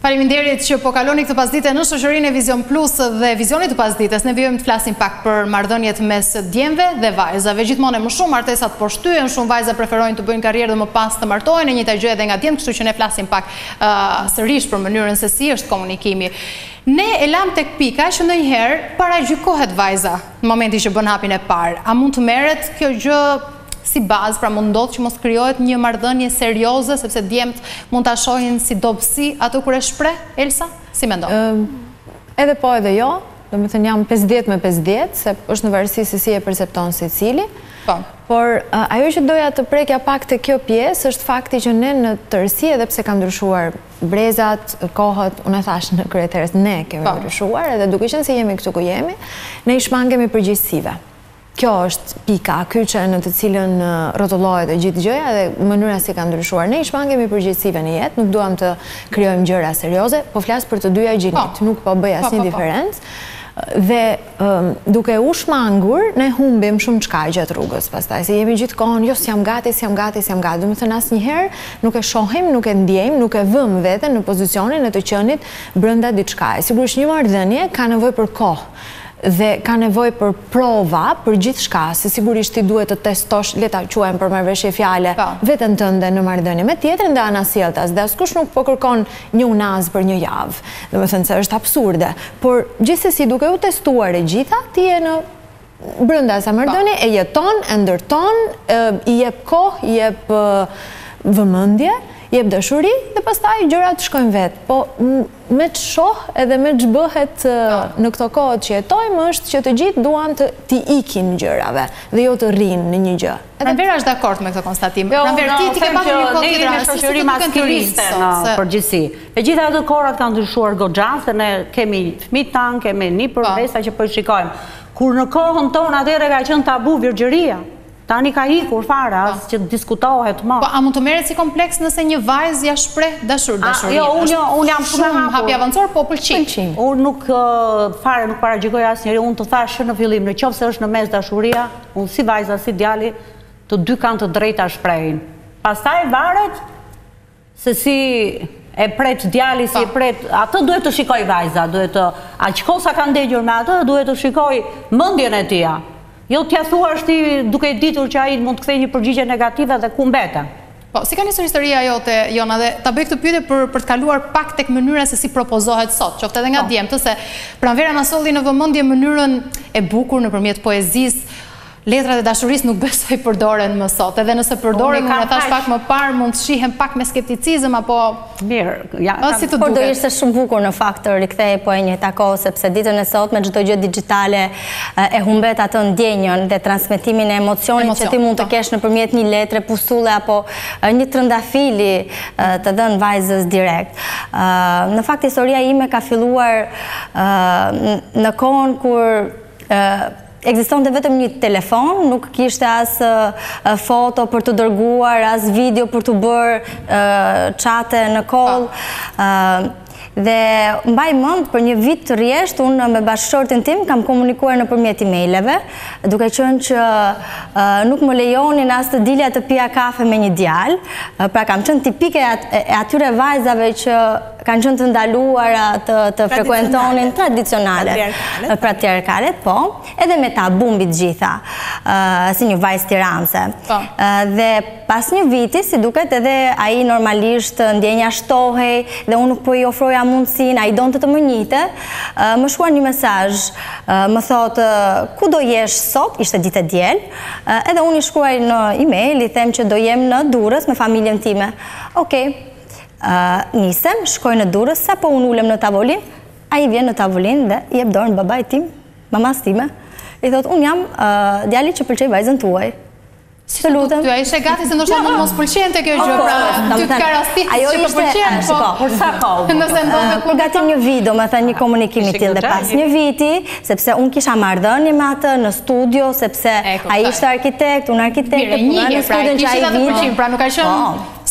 Faleminderit që po kaloni këtë pasdite në shoqërinë e Vision Plus dhe Vizionit të pasdites. Ne vijmë të flasim pak për marrëdhëniet mes djemve dhe vajzave. Gjithmonë më shumë martesat po shtyhen, shumë vajza preferojnë të bëjnë karrierë dhe më pas të martohen, e njëjta gjë edhe nga djemt, kështu që ne flasim pak sërish për mënyrën se si është komunikimi. Ne e lam tek pika që ndonjëherë paragjykohet vajza në momentin që bën hapin e parë. A mund të merret kjo gjë si bazë, pra mund ndodh që mos krijohet një marrëdhënie serioze, sepse djemt mund ta shohin si dobësi ato kur e shpreh, Elsa? Si mendon? Edhe po edhe jo, domethënë jam 50 me 50, se është në varësi se si e percepton secili. Po. Por ajo që doja të prekja pak te kjo pjesë është fakti që ne në tërësi, edhe pse ka ndryshuar brezat, kohët, unë e thash në kryeterës, ne kemi ndryshuar, edhe duke qenë se jemi këtu ku jemi, ne i shmangemi përgjegjësive. Kjo është pika, kyçe në të cilën rrotullohet e gjithë gjëja dhe mënyra si ka ndryshuar. Ne i shmangemi përgjegjësive në jetë, nuk duam të krijojmë gjëra serioze, po flas për të dyja gjinit, nuk po bëj asnjë diferencë. Dhe duke u shmangur, ne humbim shumë çka gjatë rrugës pastaj, se jemi gjithkohon, jo s'jam gati, domethënë asnjëherë nuk e shohim, nuk e ndjejmë, nuk e vëmë veten në pozicionin e të qenit brenda diçkaje. Sigurisht një marrëdhënie ka nevojë për kohë dhe ka nevojë për prova për gjithë shka, se sigurisht ti duhet të testosh, le ta quajmë për marrëveshje fjale, veten tënde në marrëdhënie me tjetrin dhe anasjelltas, dhe askush nuk po kërkon një unaz për një javë. Domethënë se është absurde, por gjithsesi duke u testuar e gjitha, ti je në brenda asaj marrëdhënie, e jeton, e ndërton, i jep kohë, i jep vëmendje, jep dashuri dhe pastaj gjërat shkojnë vetë. Po me të shoh edhe me të bëhet në këto kohët që jetojmë është që të gjithë duan të ikin gjërave dhe jo të rrinë në një gjë. Pranvera është dakord me këtë konstatim. Pranvera ti ke pasur një kohë tjetër, shoqëri maskiliste në përgjithësi. E gjitha ato kohrat kanë ndryshuar goxhas, ne kemi fëmijët tan, kemi një përvesa që po i shikojmë. Kur në kohën tonë atëherë ka qenë tabu virgjëria. Tani ka ikur fare, as që diskutohet më. Po, a mund të merret si kompleks nëse një vajzë ja shpreh dashuri? Jo, unë jam shumë hapi avancor, po pëlqej. Unë nuk fare nuk paragjykoj asnjëri, unë të thash në fillim, nëse është në mes dashuria, unë si vajza, si djali, të dy kanë të drejta shprehin. Pastaj varet se si e pret djali, si e pret, atë duhet të shikoj vajza, duhet të aq kosa ka ndegjur me atë, duhet të shikoj mendjen e tij. Jo t'ja thuash ti duke ditur që ai mund të kthejë një përgjigje negative dhe ku mbeten. Po, si ka nisur historia jote, Jona, dhe ta bëj këtë pyetje për të kaluar pak tek mënyra se si propozohet sot, qoftë edhe nga djemtë, se Pranvera na solli në vëmendje mënyrën e bukur nëpërmjet poezisë. Letrat e dashurisë nuk besoj përdoren më sot, edhe nëse përdoren, unë e thash pak më parë, mund të shihen pak me skepticizëm, apo... Mirë, si të duket? Por do ishte shumë bukur në fakt të rikthehej po e njëjta kohë, sepse ditën e sot me çdo gjë digjitale e humbet atë ndjenjën dhe transmetimin e emocionit që ti mund të kesh nëpërmjet një letre, pustulle apo një trëndafili të dhënë vajzës direkt. Në fakt historia ime ka filluar në kohën kur ekzistonte vetëm një telefon, nuk kishte as foto për të dërguar, as video për të bërë çate në call. Dhe mbaj mend për një vit të rresht, unë me bashkëshortin tim kam komunikuar nëpërmjet emaileve, duke qenë që nuk më lejonin as të dilja të pija kafe me një djalë. Pra kam qenë tipike e atyre vajzave që kanë qenë të ndaluara të frekuentonin tradicionale, patriarkalet, po, edhe me tabu mbi të gjitha, si një vajzë tiranse. Dhe pas një viti, si duket, edhe ai normalisht ndjenja shtohej dhe unë nuk po i ofroja mundësinë, ai donte të më njihte, më shkruan një mesazh, më thotë ku do jesh sot, ishte ditë e diel, edhe unë i shkruaj në email, i them që do jem në Durrës me familjen time. Okej. Nisem, shkoj në Durrës, sa po unë ulem në tavolin, ai vjen në tavolin dhe i jep dorën babait tim, mamas time. I thot, unë jam djali që pëlqej vajzën tuaj. Të lutem. Ty a ishe gati se ndoshta mund mos pëlqente kjo gjë, pra ty të ka rastisë që po pëlqen, po për sa kohë. Nëse ndodhet përgatim një video, më thënë një komunikim i tillë dhe pas një viti, sepse unë kisha marrëdhënie me atë në studio, sepse ai ishte arkitekt, unë arkitekt, në studion që ai vjen, pra nuk ka qenë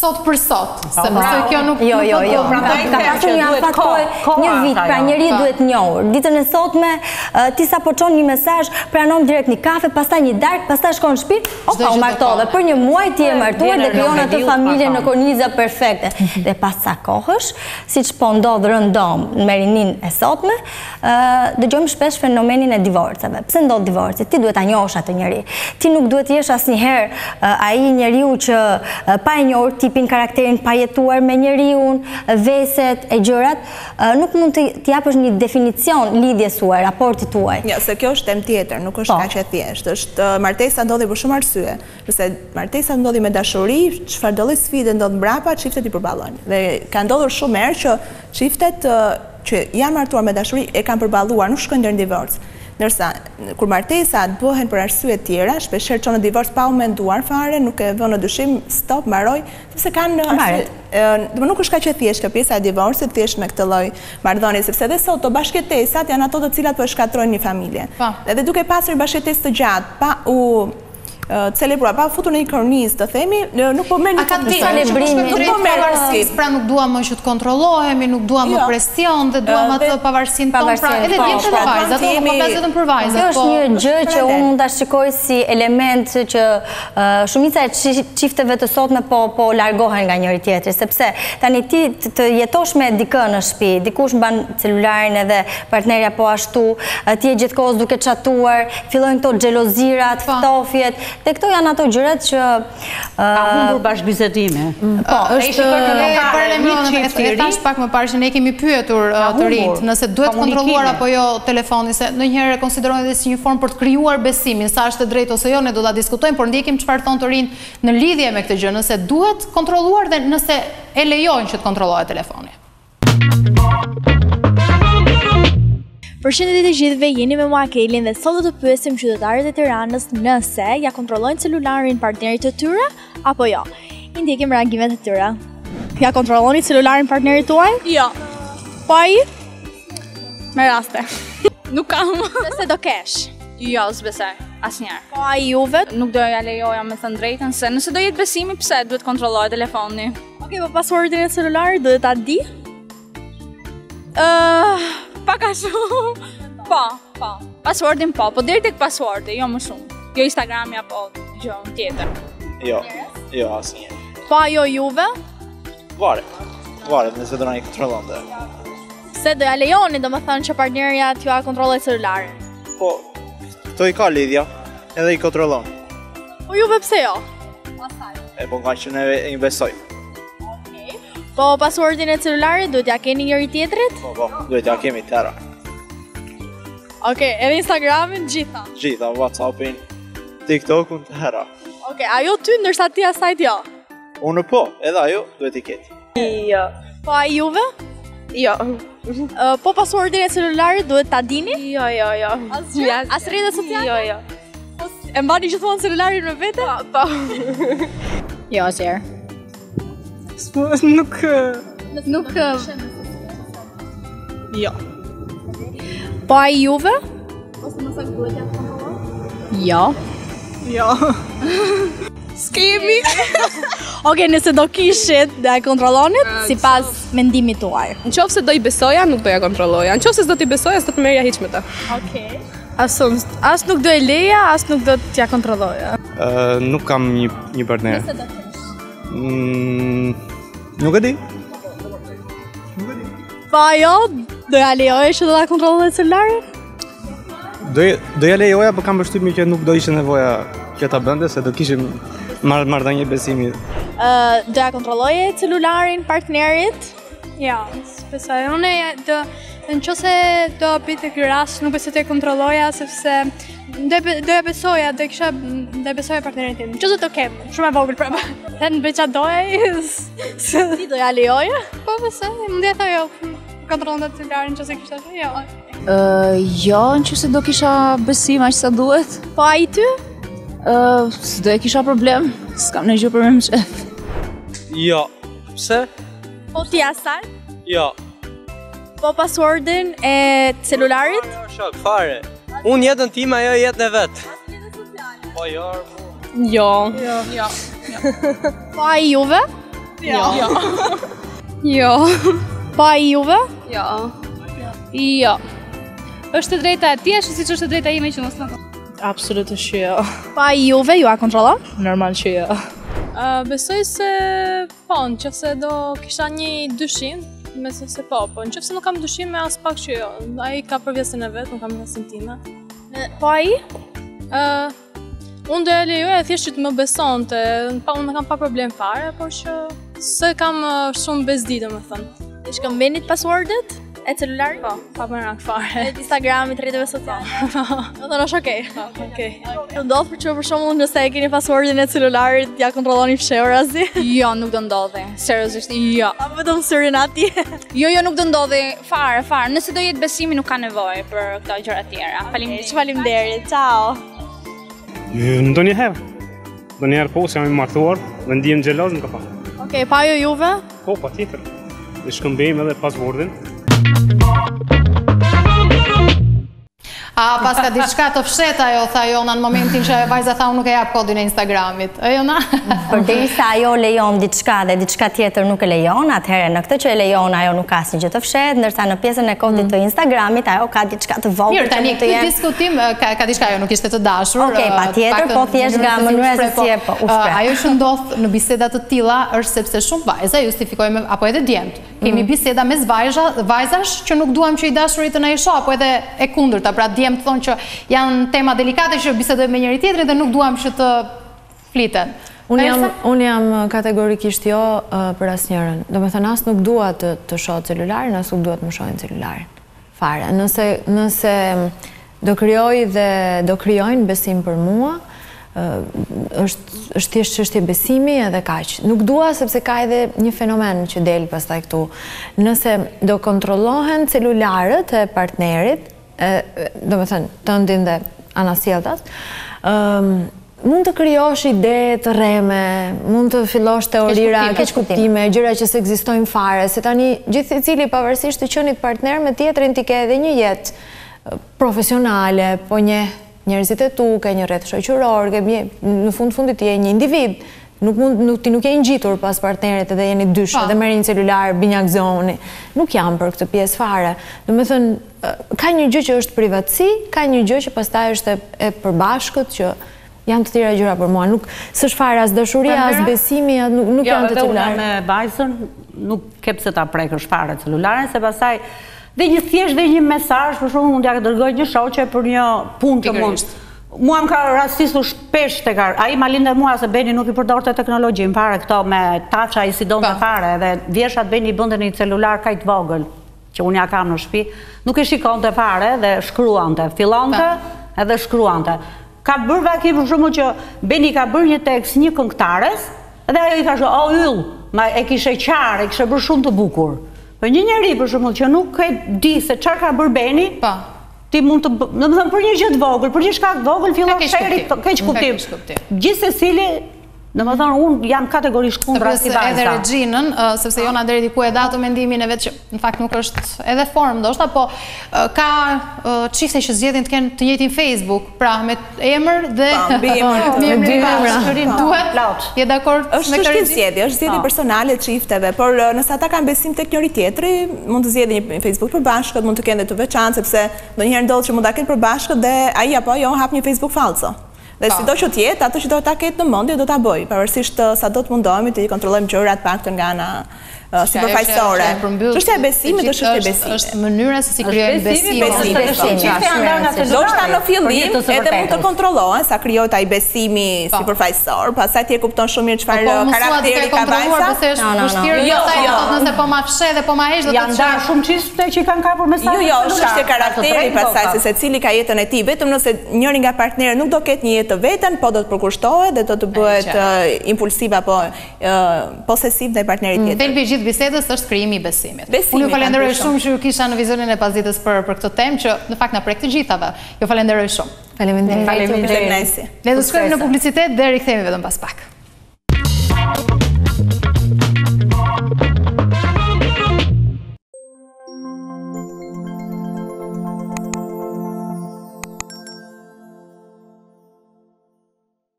sot për sot, sepse kjo nuk Jo. Ka pasur një afat kohë, një vit, pra njeri duhet njohur. Ditën e sotme, ti sa po çon një mesazh, pranon direkt një kafe, pastaj një darkë, pastaj shkon në shtëpi, opa, u martove. Për një muaj ti je martuar dhe krijon atë familje në korniza perfekte. Dhe pas sa kohësh, siç po ndodh rëndom në rinin e sotme, dëgjojmë shpesh fenomenin e divorceve. Pse ndodh divorci? Ti duhet ta njohësh atë njeri. Ti nuk duhet të jesh asnjëherë ai njeriu që pa e njohur tipin, karakterin, pa jetuar me njeriu, veset e gjërat, nuk mund të japësh një definicion lidhjes suaj, raportit tuaj. Jo, se kjo është temë tjetër, nuk është kaq e thjeshtë. Është martesa ndodhi për shumë arsye. Nëse martesa ndodhi me dashuri, çfarë lloj sfide ndodh mbrapa, çiftet i përballojnë. Dhe ka ndodhur shumë herë që çiftet që janë martuar me dashuri e kanë përballuar, nuk shkojnë deri në divorc. Ndërsa kur martesat bëhen për arsye tjera, shpeshherë çon në divorc pa u menduar fare, nuk e vënë në dyshim, stop, mbaroj, sepse kanë do nuk është kaq e thjeshtë kjo pjesa e divorcit, thjesht me këtë lloj marrëdhënie, sepse edhe sot bashkëtesat janë ato të cilat po e shkatrojnë një familje. Edhe duke pasur bashkëtesë të gjatë, pa u celebruar, pa futur në një kornizë, të themi, nuk po merr një celebrimi, nuk po merr, pra nuk duam më që të kontrollohemi, nuk duam më presion, dhe duam atë pavarësinë tonë, pra edhe djemtë dhe vajzat, nuk po flas vetëm për vajzat. Kjo është një gjë që unë mund ta shikoj si element që shumica e çifteve të sotme po largohen nga njëri tjetri, sepse tani ti të jetosh me dikë në shtëpi, dikush mban celularin edhe partnerja po ashtu, ti je gjithkohës duke çatuar, fillojnë këto xhelozirat, ftofjet. Dhe këto janë ato gjërat që ka humbur bashkëbisedime. Po, është e thash pak më parë që ne kemi pyetur të rinjt nëse duhet kontrolluar apo jo telefoni, se ndonjëherë e konsiderojnë edhe si një formë për të krijuar besimin, sa është e drejtë ose jo, ne do ta diskutojmë, por ndjekim çfarë thon të rinjt në lidhje me këtë gjë, nëse duhet kontrolluar dhe nëse e lejojnë që të kontrollohet telefoni. Përshëndetje të gjithëve, jeni me mua Kelin dhe sot do të pyesim qytetarët e Tiranës nëse ja kontrollojnë celularin partnerit të tyre apo jo. I ndjekim reagimet e tyre. Ja kontrolloni celularin partnerit tuaj? Jo. Po ai? Me raste. Nuk kam. Nëse do kesh? Jo, s'besoj. Asnjëherë. Po ai juve? Nuk do ja lejoja me thënë drejtën, se nëse do jetë besimi, pse duhet kontrollohet telefoni? Okej, po passwordin e celularit duhet ta di? Pak a shumë. Po. Passwordin po deri tek passwordi, jo më shumë. Jo Instagrami apo gjë tjetër. Jo, asnjëherë. Po ajo juve? Varet, nëse do na i kontrollonte. Se do ja lejoni, domethënë që partnerja t'ju kontrolloj celularin. Po, këto i ka lidhja, edhe i kontrollon. Po juve pse jo? Po nga që ne investojmë. Po passwordin e celularit duhet ja keni njëri tjetrit? Po, duhet ja kemi tëra. Okej, edhe Instagramin gjitha? Gjitha, WhatsAppin, TikTokun tëra. Okej, ajo ty ndërsa ti asajt jo? Unë po, edhe ajo duhet i ketë. Jo. Po a juve? Jo. Po passwordin e celularit duhet ta dini? Jo. Asgjë? As rrjetet sociale? Jo. E mbani gjithmonë celularin me vete? Po. Jo, asgjë. Nuk... Jo. Po a juve? Jo. S'kemi. Okej, nëse do kishit dhe e kontrollonit, sipas mendimit tuaj. Nëse do i besoja, nuk do ja kontrolloja. Nëse do t'i besoja, s'do të merrja hiç me ta. Okej. As nuk do e leja, as nuk do t'ja kontrolloja. Nuk kam një partner. Nëse do kesh. Nuk e di. Po ajo, do ja lejoje që do ta kontrolloj celularin? Do ja lejoja, por kam përshtypjen që nuk do ishte nevoja që ta bënte, se do kishim marrëdhënie besimi. Do ja kontrolloje celularin partnerit? Ja, besoj. Unë nëse do bëte ky rast, nuk besoj të kontrolloja, sepse do ja besoja, do e besoja partnerin tim. Nëse do të kem, shumë e vogël prapë. Në beqa doja. Ti do ja lejoje? Po besoj, mund të jo. Kontrollon të celularin nëse kishte jo. Jo, nëse do kisha besim aq sa duhet. Po ai ty? S'do e kisha problem. S'kam ne gjë për me më qef. Jo. Pse? Po ti asaj? Jo. Po passwordin e celularit? Shok, fare. Unë jetën time, ajo jetën e vetë. Po jo. Jo. Po ai juve? Jo. Pa i juve? Jo. Jo. Është e drejta e tij, siç është e drejta ime që mos na. Absolutisht jo. Pa i juve, ju a kontrollon? Normal që jo. Besoj se po, nëse do kisha një dyshim, besoj se po, nëse nuk kam dyshime as pak që jo. Ai ka përvjesën e vet, nuk kam përvjesën time. Po ai? Unë do e lejoja thjesht që të më besonte, unë kam pa problem fare, por që se kam shumë bezdi, domethënë. I shkëmbenit passwordet e celularit? Po, pa merak fare. E Instagramit, rrjeteve sociale. Do të është okej. Okej. Do ndodh për shembull nëse e keni passwordin e celularit, ja kontrolloni fshehur asnjë? Jo, nuk do ndodhi. Seriozisht, jo. A vetëm syrin atje? Jo, nuk do ndodhi fare. Nëse do jetë besimi nuk ka nevojë për këto gjëra të tjera. Faleminderit. Ciao. Ndonjëherë po, se jam i martuar, dhe ndihem xheloz nuk ka pa. Okej, pa jo juve? Po, patjetër. Ne shkëmbejmë edhe passwordin. A pas ka diçka të fsheta ajo, tha Jona në momentin që vajza tha unë nuk e jap kodin e Instagramit. E Jona? Përderisa ajo lejon diçka dhe diçka tjetër nuk e lejon, atëherë në këtë që e lejon ajo nuk ka asnjë gjë të fshehtë, ndërsa në pjesën e kodit të Instagramit ajo ka diçka të vogël. Mirë, tani këtë diskutim ka diçka ajo nuk ishte të dashur. Okej, patjetër, po thjesht nga mënyra se si e po u shpreh. Ajo që ndodh në biseda të tilla është sepse shumë vajza justifikojnë apo edhe djemt. Kemi biseda mes vajzash që nuk duam që i dashurit të na i shoh, apo edhe e kundërta, pra djemt thonë që janë tema delikate që bisedojmë me njëri tjetrin dhe nuk duam që të fliten. Unë jam kategorikisht jo për asnjërin. Domethënë as nuk dua të shoh celularin, as nuk dua të më shohin celularin. Fare. Nëse do krijoj dhe do krijojnë besim për mua, është thjesht çështje besimi edhe kaq. Nuk dua sepse ka edhe një fenomen që del pastaj këtu. Nëse do kontrollohen celularët e partnerit, domethënë tëndin dhe anasjelltas, mund të krijosh ide të rreme, mund të fillosh teorira, keq kuptime, gjëra që s'ekzistojnë fare, se tani gjithsecili pavarësisht të qenit partner me tjetrin ti ke edhe një jetë profesionale, po një njerëzit e tu, ke një rreth shoqëror, në fundit ti je një individ. Ti nuk je ngjitur pas partnerit edhe jeni dysh edhe merr një celular binjakzoni. Nuk jam për këtë pjesë fare. Domethënë ka një gjë që është privatësi, ka një gjë që pastaj është e përbashkët që janë të tjera gjëra për mua. Nuk s'është fare as dashuria, as besimi, nuk janë të celular. Jo, me vajzën nuk ke pse ta prekësh fare celularin, se pastaj dhe një thjesht dhe një mesazh, për shembull, mund t'ja dërgoj një shoqe për një punë të mund. Mua më ka rastisur shpesh tek ai ma lindë mua se Beni nuk i përdorte teknologjinë fare këto me taça i sidonte fare dhe vjeshat Beni i bënte një celular kaq të vogël që unë ja kam në shtëpi, nuk e shikonte fare dhe shkruante, fillonte edhe shkruante. Ka bërë vaki për shembull që Beni ka bërë një tekst një këngëtares dhe ajo i ka thënë, "O yll, ma e kishe qarë, e kishe bërë shumë të bukur." Po një njeri për shembull që nuk e di se çfarë ka bërë Beni, ti mund të, domethënë për një gjë të vogël, për një shkak të vogël fillon sheri keq kuptim. Gjithsecili, domethënë unë jam kategorisht kundër si vajza. Edhe Regjinën, sepse Jona deri diku e dha atë mendimin e vet që në fakt nuk është edhe formë ndoshta, po ka çifte që zgjedhin të kenë të njëjtin Facebook, pra me emër dhe me dy emra. Duhet. Je dakord me këtë? Është zgjedhje, është zgjedhje personale të çifteve, por nëse ata kanë besim tek njëri tjetri, mund të zgjedhin një Facebook përbashkët, mund të kenë të veçantë sepse ndonjëherë ndodh që mund ta kenë përbashkët dhe ai apo ajo hap një Facebook falso. Dhe sido që t'jetë, ato që do ta ketë në mendje do ta bëj, pavarësisht sa do të mundohemi të i kontrollojmë gjërat paktën nga ana sipërfaqësore. Çështja e besimit është çështje besimi. Është mënyra se si krijojmë besimin. Ndoshta në fillim edhe mund të kontrollohen sa krijohet ai besimi sipërfaqësor, pastaj ti e kupton shumë mirë çfarë karakteri ka vajza. Nëse po ma fshe dhe po ma heq do të janë ndarë shumë çifte që kanë kapur mesazhe. Jo, është çështje karakteri pastaj se secili ka jetën e tij, vetëm nëse njëri nga partnerët nuk do ketë një jetë të vetën, po do të përkushtohet dhe do të bëhet impulsiv apo posesiv ndaj partnerit tjetër. Bisedës është krijimi i besimit. Unë ju falenderoj shumë që ju kisha në vizionin e pasditës për këtë temë që në fakt na prek të gjithave. Ju falenderoj shumë. Faleminderit. Le të shkojmë në publicitet dhe rikthehemi vetëm pas pak.